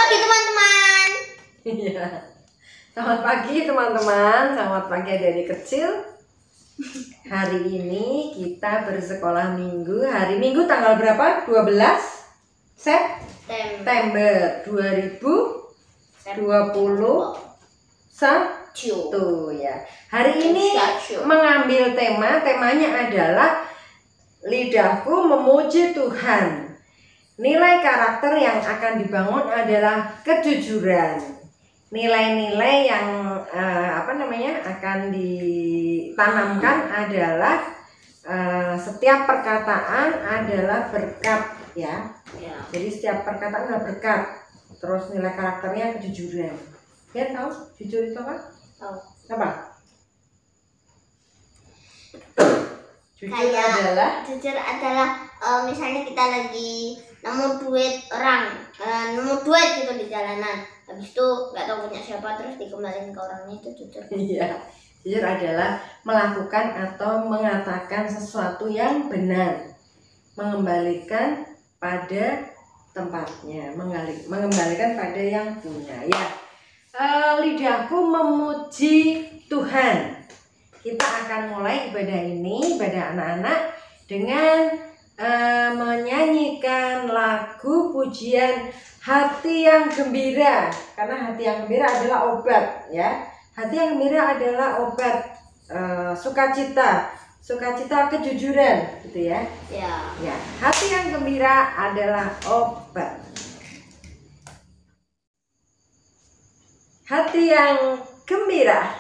pagi teman-teman. Iya. Selamat pagi teman-teman, selamat pagi adik-adik kecil. Hari ini kita bersekolah minggu. Hari Minggu tanggal berapa? 12 September 2021 ya. Hari ini mengambil temanya adalah lidahku memuji Tuhan. Nilai karakter yang akan dibangun adalah kejujuran. Nilai-nilai yang akan ditanamkan adalah setiap perkataan adalah berkat ya. Jadi setiap perkataan adalah berkat. Terus nilai karakternya kejujuran. Ya tahu jujur itu apa? Tahu. Apa? Jujur adalah misalnya kita lagi nemu duit gitu di jalanan, habis itu nggak tahu punya siapa, terus dikembalikan ke orangnya, itu jujur. Iya, jujur adalah melakukan atau mengatakan sesuatu yang benar, mengembalikan pada tempatnya, mengembalikan pada yang punya. Ya, lidahku memuji Tuhan. Kita akan mulai ibadah ini, ibadah anak-anak, dengan menyanyikan lagu pujian hati yang gembira, karena hati yang gembira adalah obat ya. Hati yang gembira adalah obat sukacita kejujuran gitu ya. Ya, hati yang gembira adalah obat. Hati yang gembira.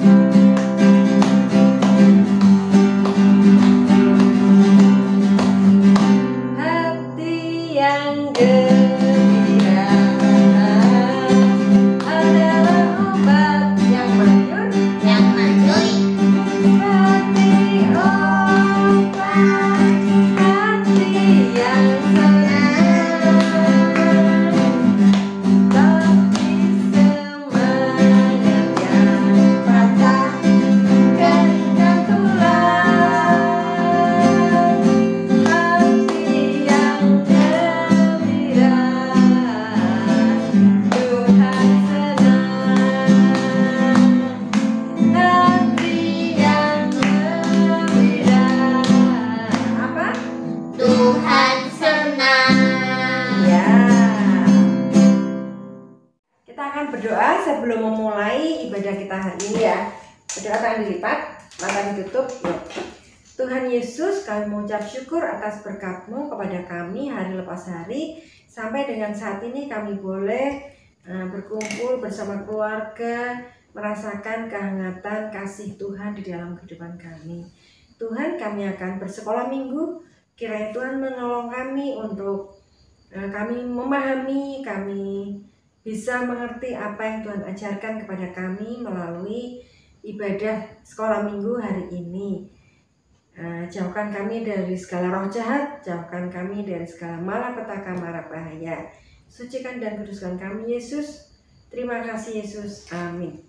Berdoa sebelum memulai ibadah kita hari ini ya. Berdoa tangan dilipat, mata ditutup. Tuhan Yesus, kami mengucap syukur atas berkat-Mu kepada kami hari lepas hari. Sampai dengan saat ini kami boleh berkumpul bersama keluarga, merasakan kehangatan kasih Tuhan di dalam kehidupan kami. Tuhan, kami akan bersekolah minggu. Kiranya Tuhan menolong kami untuk kami memahami, kami bisa mengerti apa yang Tuhan ajarkan kepada kami melalui ibadah sekolah minggu hari ini. Jauhkan kami dari segala roh jahat, jauhkan kami dari segala malapetaka mara bahaya. Sucikan dan kuduskan kami Yesus. Terima kasih Yesus. Amin.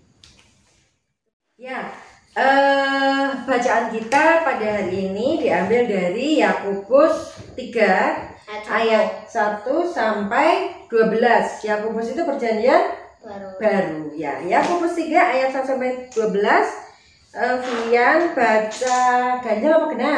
Ya, bacaan kita pada hari ini diambil dari Yakobus 3 ayat 1 sampai 12. Yakobus itu perjanjian baru ya. Yakobus 3 ayat 1 sampai 12. Vian baca ganjil apa genap?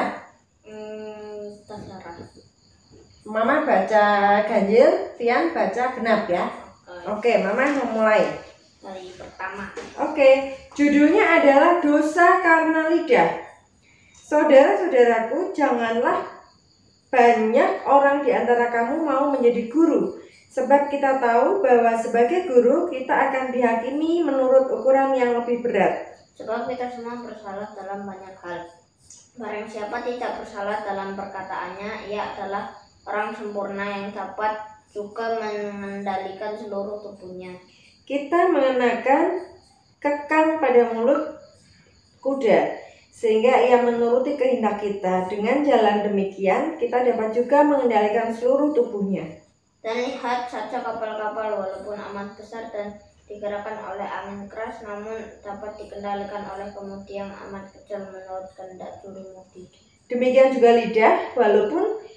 Terserah. Mama baca ganjil, Vian baca genap ya. Oke, Mama memulai Dari pertama. Oke, judulnya adalah dosa karena lidah. Saudara-saudaraku, janganlah banyak orang di antara kamu mau menjadi guru, sebab kita tahu bahwa sebagai guru kita akan dihakimi menurut ukuran yang lebih berat. Sebab kita semua bersalah dalam banyak hal. Barang siapa tidak bersalah dalam perkataannya, ia adalah orang sempurna yang dapat juga mengendalikan seluruh tubuhnya. Kita mengenakan kekang pada mulut kuda, sehingga ia menuruti kehendak kita. Dengan jalan demikian, kita dapat juga mengendalikan seluruh tubuhnya. Dan lihat saja kapal-kapal walaupun amat besar dan digerakkan oleh angin keras, namun dapat dikendalikan oleh kemudi yang amat kecil menurut kehendak juru mudi. Demikian juga lidah, walaupun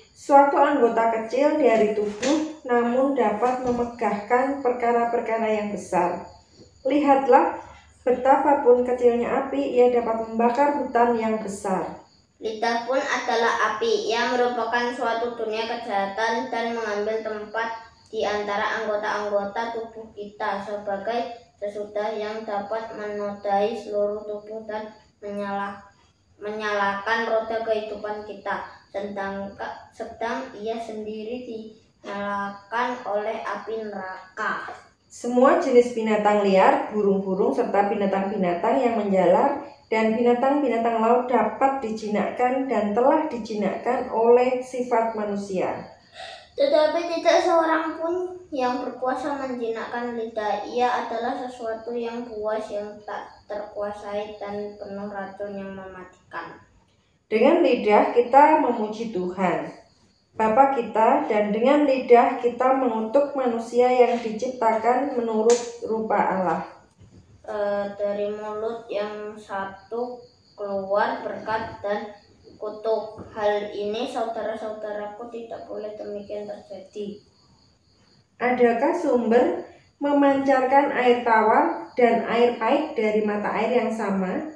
suatu anggota kecil dari tubuh namun dapat memegahkan perkara-perkara yang besar. Lihatlah, betapapun kecilnya api, ia dapat membakar hutan yang besar. Lidah pun adalah api yang merupakan suatu dunia kejahatan dan mengambil tempat di antara anggota-anggota tubuh kita sebagai sesudah yang dapat menodai seluruh tubuh dan menyalakan roda kehidupan kita, sedang ia sendiri dinyalakan oleh api neraka. Semua jenis binatang liar, burung-burung, serta binatang-binatang yang menjalar dan binatang-binatang laut dapat dijinakkan dan telah dijinakkan oleh sifat manusia. Tetapi tidak seorang pun yang berkuasa menjinakkan lidah. Ia adalah sesuatu yang buas, yang tak terkuasai dan penuh racun yang mematikan. Dengan lidah kita memuji Tuhan, Bapa kita, dan dengan lidah kita mengutuk manusia yang diciptakan menurut rupa Allah. Dari mulut yang satu keluar berkat dan kutuk. Hal ini saudara-saudaraku tidak boleh demikian terjadi. Adakah sumber memancarkan air tawar dan air pahit dari mata air yang sama?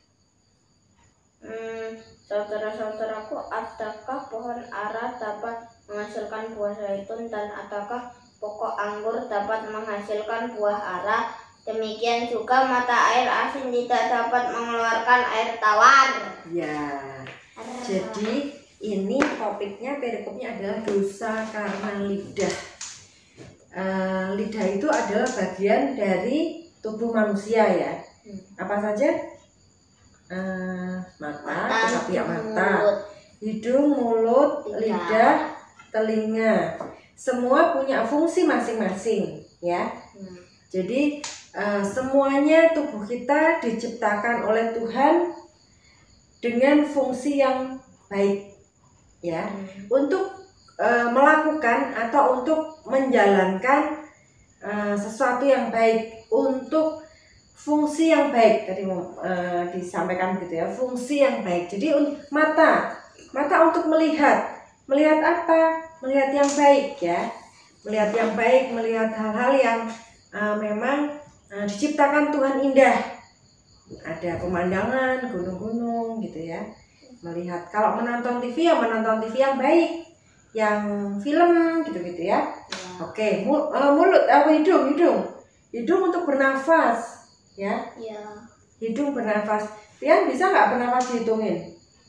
Saudara-saudaraku, adakah pohon ara dapat menghasilkan buah zaitun dan adakah pokok anggur dapat menghasilkan buah ara? Demikian juga mata air asin tidak dapat mengeluarkan air tawar. Ya, jadi ini topiknya, perikopnya adalah dosa karena lidah. Lidah itu adalah bagian dari tubuh manusia ya. Apa saja? Mata, hidung, mulut, lidah, telinga. Semua punya fungsi masing-masing ya. Jadi semuanya tubuh kita diciptakan oleh Tuhan dengan fungsi yang baik ya, untuk melakukan atau untuk menjalankan sesuatu yang baik, untuk fungsi yang baik. Tadi disampaikan gitu ya, fungsi yang baik. Jadi mata untuk melihat apa? Melihat yang baik ya, melihat yang baik, melihat hal-hal yang memang diciptakan Tuhan indah. Ada pemandangan, gunung-gunung gitu ya. Melihat, kalau menonton TV ya menonton TV yang baik, yang film gitu-gitu ya. Oke, mulut, hidung untuk bernafas ya. Hidung bernafas. Pian bisa nggak bernafas dihitungin?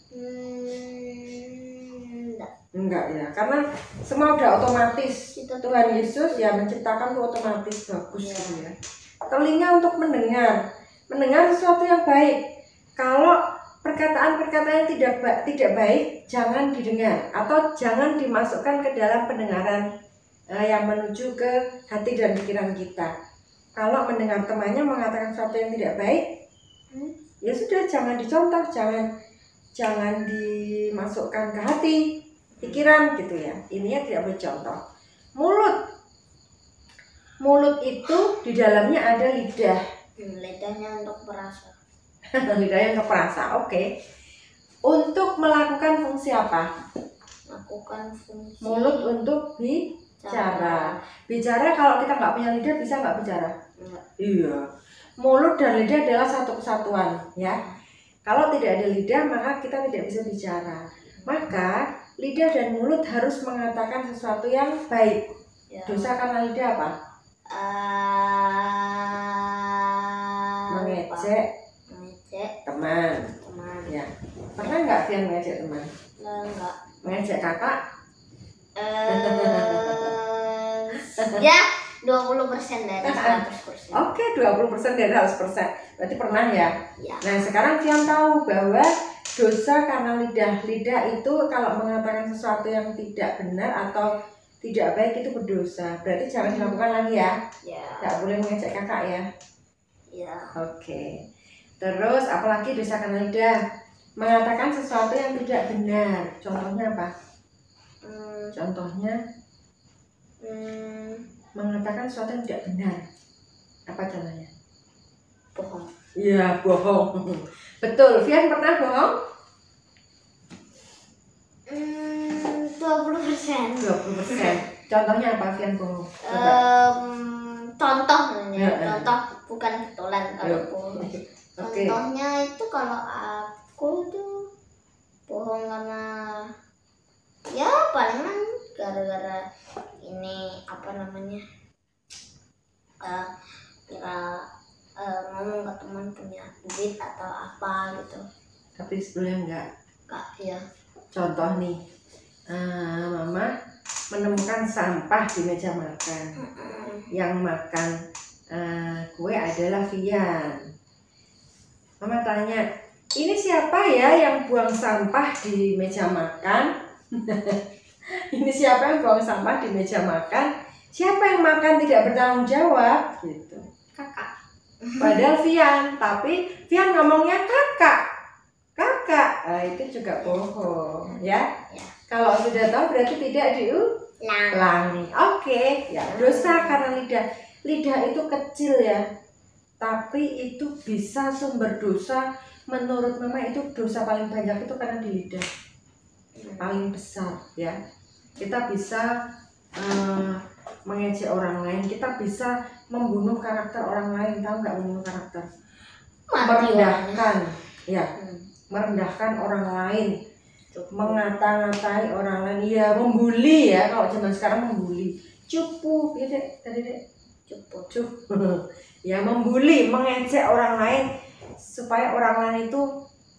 Enggak ya, karena semua udah otomatis. Tuhan Yesus ya menciptakan itu otomatis, bagus gitu ya. Telinga untuk mendengar sesuatu yang baik. Kalau perkataan-perkataan yang tidak baik jangan didengar atau jangan dimasukkan ke dalam pendengaran yang menuju ke hati dan pikiran kita. Kalau mendengar temannya mengatakan sesuatu yang tidak baik, ya sudah, jangan dicontoh, jangan dimasukkan ke hati, pikiran gitu ya. Ininya tidak boleh contoh. Mulut itu di dalamnya ada lidah. Lidahnya untuk merasa. Lidahnya untuk merasa, oke. Untuk melakukan fungsi apa? Melakukan fungsi. Mulut untuk bicara. Bicara, kalau kita nggak punya lidah bisa nggak bicara? Enggak. Iya. Mulut dan lidah adalah satu kesatuan ya. Kalau tidak ada lidah maka kita tidak bisa bicara. Maka lidah dan mulut harus mengatakan sesuatu yang baik. Ya. Dosa karena lidah apa? Mengejek teman. Ya. Pernah nggak Fian mengejek teman? Enggak. Mengejek kakak? Ya, 20% dari 100%. Oke, 20% dari 100%. Berarti pernah ya? Ya. Nah, sekarang Fian tahu bahwa dosa karena lidah itu kalau mengatakan sesuatu yang tidak benar atau tidak baik itu berdosa. Berarti jangan dilakukan lagi ya. Ya. Tidak boleh mengejek kakak ya. Ya. Oke. Terus apalagi dosa karena lidah? Mengatakan sesuatu yang tidak benar. Contohnya apa? Contohnya mengatakan sesuatu yang tidak benar. Apa contohnya? Bohong. Iya, bohong. Betul. Fian pernah bohong? 20%. 20%. Contohnya apa, Vian? Coba. Contoh contoh bukan betulan kalau bohong. Oke. Contohnya itu kalau aku tuh bohong karena ya palingan gara-gara ini apa namanya kira ngomong ke teman punya duit atau apa gitu. Tapi sebelumnya enggak. Kak ya. Contoh nih, Mama menemukan sampah di meja makan. Yang makan kue adalah Vian. Mama tanya, ini siapa ya yang buang sampah di meja makan? Ini siapa yang buang sampah di meja makan? Siapa yang makan tidak bertanggung jawab? Gitu. Kakak. Padahal Vian, tapi Vian ngomongnya kakak. Itu juga bohong, ya. Kalau sudah tahu berarti tidak diulangi. Oke, ya. Dosa karena lidah itu kecil ya, tapi itu bisa sumber dosa. Menurut Mama itu dosa paling banyak itu karena di lidah, paling besar ya. Kita bisa mengejek orang lain, kita bisa membunuh karakter orang lain. Tahu nggak membunuh karakter? Merendahkan, ya. Merendahkan orang lain, mengata-ngatai orang lain, ya membuli ya. Kalau zaman sekarang membuli, cupu, ya dek, tadi dek, cupu, ya membuli, mengejek orang lain supaya orang lain itu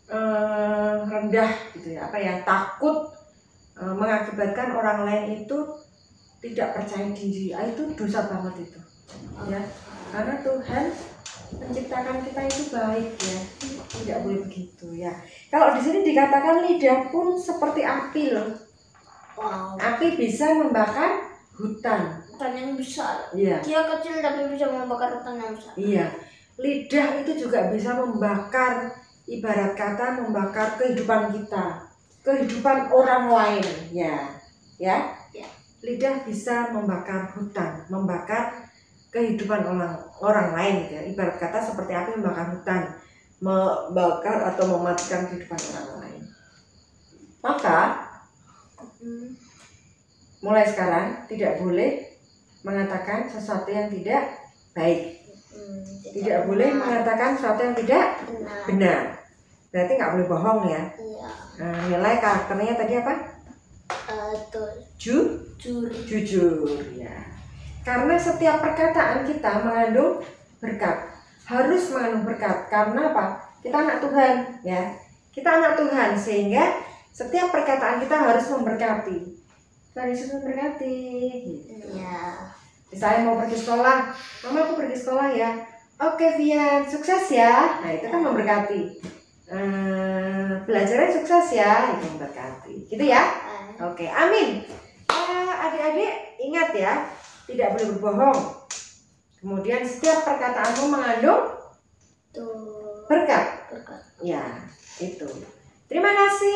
rendah gitu ya, apa ya, takut, mengakibatkan orang lain itu tidak percaya diri. Itu dosa banget itu, ya. Karena Tuhan menciptakan kita itu baik ya, tidak boleh begitu ya. Kalau di sini dikatakan lidah pun seperti api loh. Wow. Api bisa membakar hutan. Hutan yang besar. Iya. Dia kecil tapi bisa membakar hutan yang besar. Iya. Lidah itu juga bisa membakar, ibarat kata membakar kehidupan kita, kehidupan orang lain ya. Ya. Lidah bisa membakar hutan, membakar kehidupan orang lain gitu ya. Ibarat kata seperti api membakar hutan, membakar atau mematikan kehidupan orang lain. Maka mulai sekarang tidak boleh mengatakan sesuatu yang tidak baik, tidak boleh mengatakan sesuatu yang tidak benar. Berarti nggak boleh bohong ya. Nilai karakternya tadi apa? Jujur ya. Karena setiap perkataan kita mengandung berkat, harus mengandung berkat. Karena apa? Kita anak Tuhan ya. Kita anak Tuhan, sehingga setiap perkataan kita harus memberkati. Tuhan Yesus memberkati gitu. Ya. Misalnya mau pergi sekolah, Mama aku pergi sekolah ya. Oke Vian, sukses ya. Nah itu kan memberkati. Belajarnya sukses ya, itu memberkati. Gitu ya. Oke, amin. Adik-adik ingat ya, tidak boleh berbohong. Kemudian setiap perkataanmu mengandung berkat. Ya, itu. Terima kasih.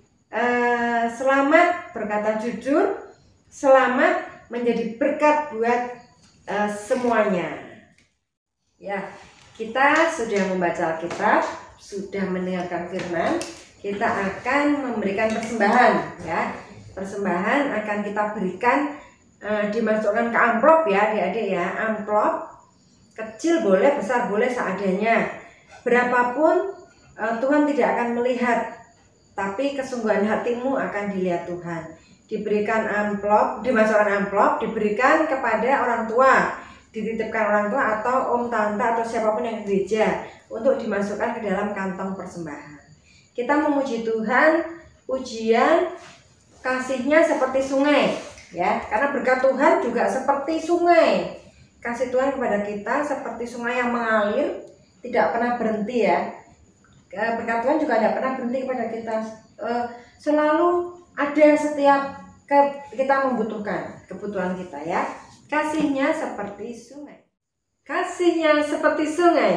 Selamat berkata jujur. Selamat menjadi berkat buat semuanya. Ya, kita sudah membaca Alkitab, sudah mendengarkan firman. Kita akan memberikan persembahan ya. Persembahan akan kita berikan, dimasukkan ke amplop ya adik-adik ya. Amplop kecil boleh, besar boleh, seadanya. Berapapun Tuhan tidak akan melihat, tapi kesungguhan hatimu akan dilihat Tuhan. Diberikan amplop, dimasukkan amplop, diberikan kepada orang tua, dititipkan orang tua atau om tante atau siapapun yang di gereja untuk dimasukkan ke dalam kantong persembahan. Kita memuji Tuhan, pujian kasihnya seperti sungai ya, karena berkat Tuhan juga seperti sungai. Kasih Tuhan kepada kita seperti sungai yang mengalir, tidak pernah berhenti ya. Berkat Tuhan juga tidak pernah berhenti kepada kita, selalu ada setiap kita membutuhkan kebutuhan kita ya. Kasihnya seperti sungai. Kasihnya seperti sungai.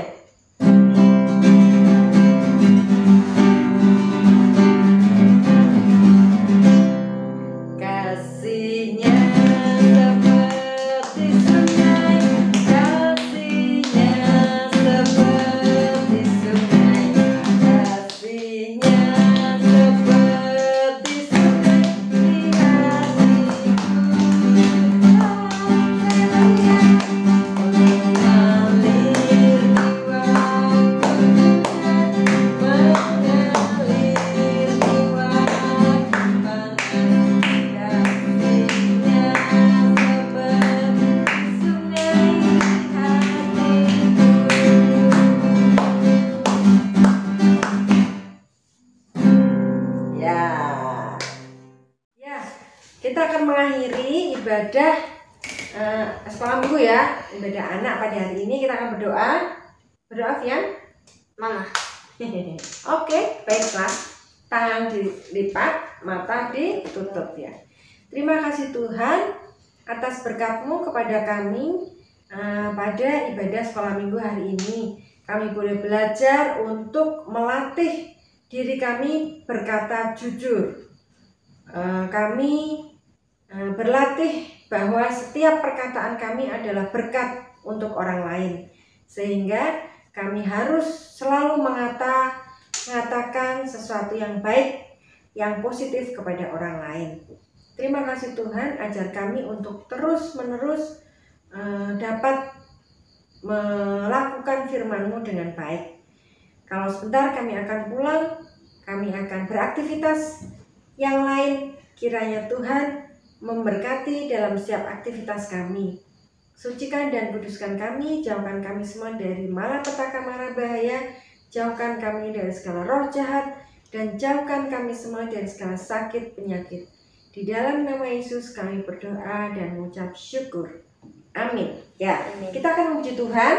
kita akan mengakhiri ibadah sekolah minggu ya, ibadah anak pada hari ini. Kita akan berdoa. Berdoa, Fian? Mama. Oke, baiklah. Tangan dilipat, mata ditutup ya. Terima kasih Tuhan atas berkat-Mu kepada kami pada ibadah sekolah minggu hari ini. Kami boleh belajar untuk melatih diri kami berkata jujur. Kami berlatih bahwa setiap perkataan kami adalah berkat untuk orang lain, sehingga kami harus selalu mengatakan sesuatu yang baik, yang positif kepada orang lain. Terima kasih Tuhan, ajar kami untuk terus-menerus dapat melakukan firman-Mu dengan baik. Kalau sebentar kami akan pulang, kami akan beraktivitas yang lain. Kiranya Tuhan memberkati dalam setiap aktivitas kami. Sucikan dan kuduskan kami, jauhkan kami semua dari malapetaka mara bahaya, jauhkan kami dari segala roh jahat, dan jauhkan kami semua dari segala sakit penyakit. Di dalam nama Yesus kami berdoa dan mengucap syukur. Amin. Ya, Amin. kita akan memuji Tuhan.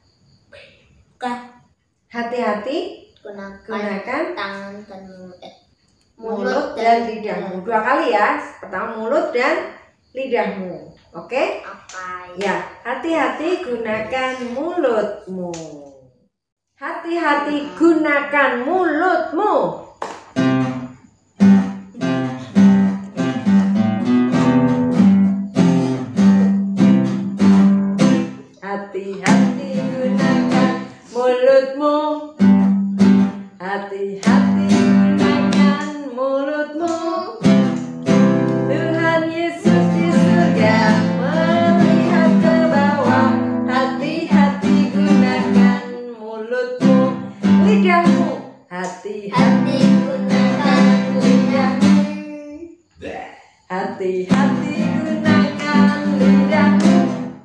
Hati-hati gunakan tangan dan mulut dan lidahmu. 2 kali ya. Pertama mulut dan lidahmu. Oke? Ya, hati-hati gunakan mulutmu. Hati-hati gunakan mulutmu. Hati-hati gunakan mulutmu. Hati-hati gunakan mulutmu. Tuhan Yesus di surga melihat ke bawah. Hati-hati gunakan mulutmu. Lidahmu. Hati-hati gunakan lidahmu. Hati-hati gunakan lidahmu.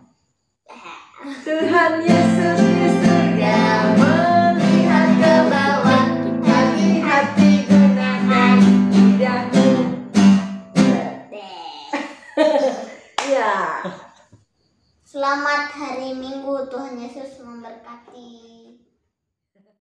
Tuhan Yesus di surga melihat ke bawah. Hati-hati gunakan lidahmu. Ya. Selamat hari Minggu, Tuhan Yesus memberkati.